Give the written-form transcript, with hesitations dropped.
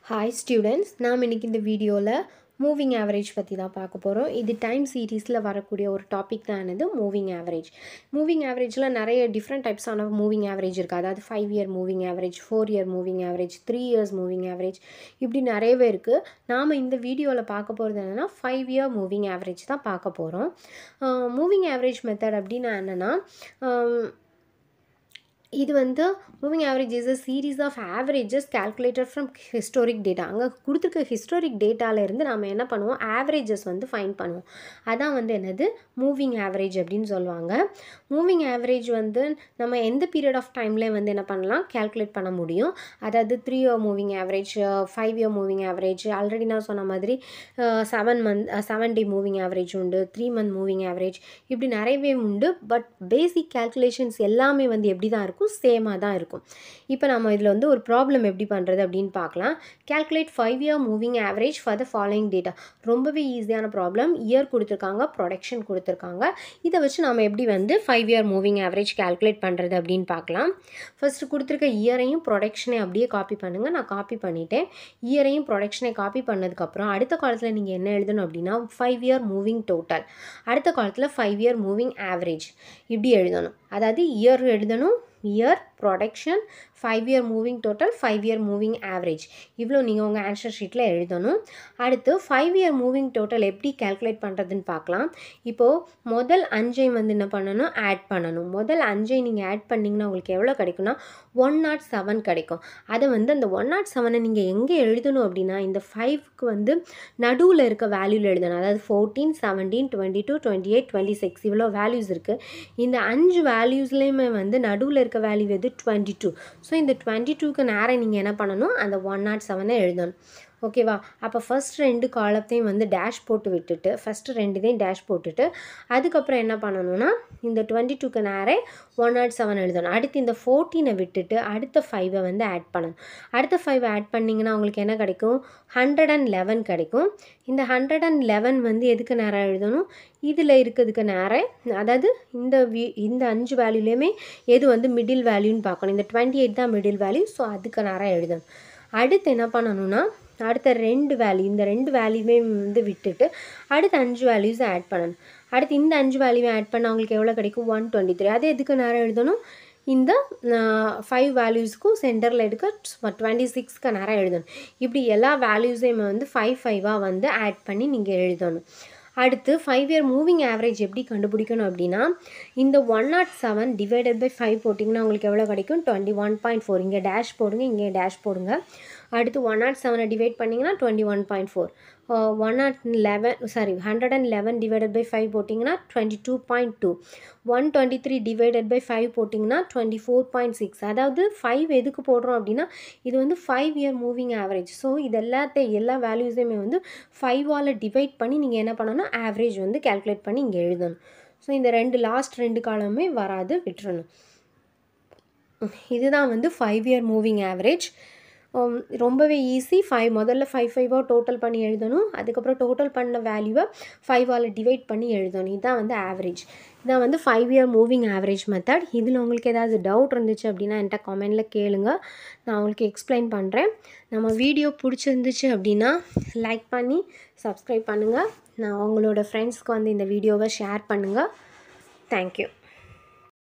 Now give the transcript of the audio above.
Hi students, நாம் இன்னைக்கு இந்த வீடியோல மூவிங் ஆவரேஜ் பற்றி தான் பார்க்க போகிறோம். இது டைம் சீரீஸில் வரக்கூடிய ஒரு டாபிக் தான் என்னது மூவிங் ஆவரேஜ். மூவிங் ஆவரேஜில் நிறைய டிஃப்ரெண்ட் டைப்ஸான மூவிங் ஆவரேஜ் இருக்குது. அதாவது 5 year moving average, 4 year moving average, 3 years moving average, இப்படி நிறையவே இருக்குது. நாம் இந்த வீடியோவில் பார்க்க போகிறது என்னென்னா 5 இயர் மூவிங் ஆவரேஜ் தான் பார்க்க போகிறோம். மூவிங் ஆவரேஜ் மெத்தட் அப்படின்னா என்னென்னா இது வந்து moving average is a series of averages calculated from historic data. அங்கே கொடுத்துருக்க ஹிஸ்டாரிக் டேட்டாவிலேருந்து நம்ம என்ன பண்ணுவோம், ஆவரேஜஸ் வந்து ஃபைண்ட் பண்ணுவோம். அதான் வந்து என்னது மூவிங் ஆவரேஜ் அப்படின்னு சொல்லுவாங்க. மூவிங் ஆவரேஜ் வந்து நம்ம எந்த பீரியட் ஆஃப் டைம்லேயே வந்து என்ன பண்ணலாம், கால்குலேட் பண்ண முடியும். அதாவது 3 year moving average, 5 year moving average, already நான் சொன்ன மாதிரி 7 டே மூவிங் ஆவரேஜ் உண்டு, 3 மந்த் மூவிங் ஆவரேஜ், இப்படி நிறையவே உண்டு. பட் பேசிக் கால்குலேஷன்ஸ் எல்லாமே வந்து எப்படி தான் இருக்கும், சேமாக தான் இருக்கும். இப்போ நம்ம இதில் வந்து ஒரு ப்ராப்ளம் எப்படி பண்ணுறது அப்படின்னு பார்க்கலாம். Calculate 5 year moving average for the following data. ரொம்பவே ஈஸியான ப்ராப்ளம். இயர் கொடுத்துருக்காங்க, ப்ரொடக்ஷன் கொடுத்துருக்காங்க. இதை வச்சு நம்ம எப்படி வந்து 5 இயர் மூவிங் ஆவரேஜ் கால்குலேட் பண்ணுறது அப்படின்னு பார்க்கலாம். ஃபர்ஸ்ட் கொடுத்துருக்க இயரையும் ப்ரொடக்ஷனையும் அப்படியே காப்பி பண்ணுங்கள். நான் காப்பி பண்ணிட்டேன். இயரையும் ப்ரொடக்ஷனை காப்பி பண்ணதுக்கப்புறம் அடுத்த காலத்தில் நீங்கள் என்ன எழுதணும் அப்படின்னா 5 இயர் மூவிங் டோட்டல், அடுத்த காலத்தில் 5 இயர் மூவிங் ஆவரேஜ் இப்படி எழுதணும். அதாவது இயர் எழுதணும், year, production, 5 year moving total, 5 year moving average, இவ்வளோ நீங்கள் உங்கள் ஆன்சர் ஷீட்டில் எழுதணும். அடுத்து 5 இயர் மூவிங் டோட்டல் எப்படி கால்குலேட் பண்ணுறதுன்னு பார்க்கலாம். இப்போது முதல் 5 வந்து என்ன பண்ணணும், ஆட் பண்ணணும். முதல் 5 நீங்கள் ஆட் பண்ணிங்கன்னா உங்களுக்கு எவ்வளோ கிடைக்கும்னா 107 கிடைக்கும். அதை வந்து அந்த 107 நீங்கள் எங்கே எழுதணும் அப்படின்னா இந்த 5க்கு வந்து நடுவில் இருக்க வேல்யூவில் எழுதணும். அதாவது 14, 17, 22, 28, 26 இவ்வளோ வேல்யூஸ் இருக்குது. இந்த 5 வேல்யூஸ்லேயுமே வந்து நடுவில் இருக்க வேல்யூ எது, 22. ஸோ இந்த 22க்கு நேரம் நீங்கள் என்ன பண்ணணும், அந்த 107 எழுதணும். ஓகேவா? அப்போ ஃபஸ்ட் 2 காலத்தையும் வந்து டேஷ் போட்டு விட்டுட்டு, ஃபஸ்ட்டு 2 டேஷ் போட்டுட்டு அதுக்கப்புறம் என்ன பண்ணணும்னா இந்த 22க்கு நேரம் 107 எழுதணும். அடுத்து இந்த 14 விட்டுட்டு அடுத்த 5 வந்து ஆட் பண்ணணும். அடுத்த 5 ஆட் பண்ணிங்கன்னா உங்களுக்கு என்ன கிடைக்கும், 111 கிடைக்கும். இந்த 111 வந்து எதுக்கு நேரம் எழுதணும், இதில் இருக்கிறதுக்கு நேரம். அதாவது இந்த 5 வேல்யூலேயுமே எது வந்து மிடில் வேல்யூன்னு பார்க்கணும். இந்த 28 தான் மிடில் வேல்யூ. ஸோ அதுக்கு நேரம் எழுதணும். அடுத்து என்ன பண்ணணும்னா அடுத்த 2 வேல்யூ, இந்த 2 வேல்யூமே வந்து விட்டுட்டு அடுத்த 5 வேல்யூஸை ஆட் பண்ணணும். அடுத்து இந்த 5 வேல்யூவை ஆட் பண்ணால் அவங்களுக்கு எவ்வளோ கிடைக்கும், 123. அதே எதுக்கு நேரம் எழுதணும், இந்த 5 வேல்யூஸ்க்கும் சென்டரில் எடுக்க 26க்கு நேரம் எழுதணும். இப்படி எல்லா வேல்யூஸையுமே வந்து 5 வந்து ஆட் பண்ணி நீங்கள் எழுதணும். அடுத்து 5 இயர் மூவிங் ஆவரேஜ் எப்படி கண்டுபிடிக்கணும் அப்படின்னா இந்த 107 டிவைடட் பை 5 போட்டிங்கன்னா உங்களுக்கு எவ்வளோ கிடைக்கும், 21.4. இங்கே டேஷ் போடுங்க, இங்கே டேஷ் போடுங்க. அடுத்து 107 டிவைட் பண்ணிங்கன்னா 21.4. 111 டிவைடட் பை 5 போட்டிங்கன்னா 22.2. 123 டிவைடட் பை 5 போட்டிங்கன்னா 24.6. அதாவது 5 எதுக்கு போடுறோம் அப்படின்னா இது வந்து 5 இயர் மூவிங் ஆவரேஜ். ஸோ இது எல்லா வேல்யூஸையுமே வந்து 5ஆல் டிவைட் பண்ணி நீங்கள் என்ன பண்ணணும், ஆவரேஜ் வந்து கால்குலேட் பண்ணி இங்கே எழுதணும். ஸோ இந்த லாஸ்ட் 2 காலமே வராது, விட்டுறணும். இதுதான் வந்து 5 இயர் மூவிங் ஆவரேஜ். ரொம்பவே ஈஸி. முதல்ல 5 டோட்டல் பண்ணி எழுதணும். அதுக்கப்புறம் டோட்டல் பண்ண வேல்யூவை 5ஆல் டிவைட் பண்ணி எழுதணும். இதுதான் வந்து ஆவரேஜ். இதான் வந்து 5 இயர் மூவிங் ஆவரேஜ் மெத்தட். இதில் உங்களுக்கு ஏதாவது டவுட் இருந்துச்சு அப்படின்னா என்கிட்ட கமெண்டில் கேளுங்க, நான் உங்களுக்கு எக்ஸ்பிளைன் பண்ணுறேன். நம்ம வீடியோ பிடிச்சிருந்துச்சு அப்படின்னா லைக் பண்ணி சப்ஸ்கிரைப் பண்ணுங்கள். நான் உங்களோட ஃப்ரெண்ட்ஸ்க்கு வந்து இந்த வீடியோவை ஷேர் பண்ணுங்கள். தேங்க்யூ.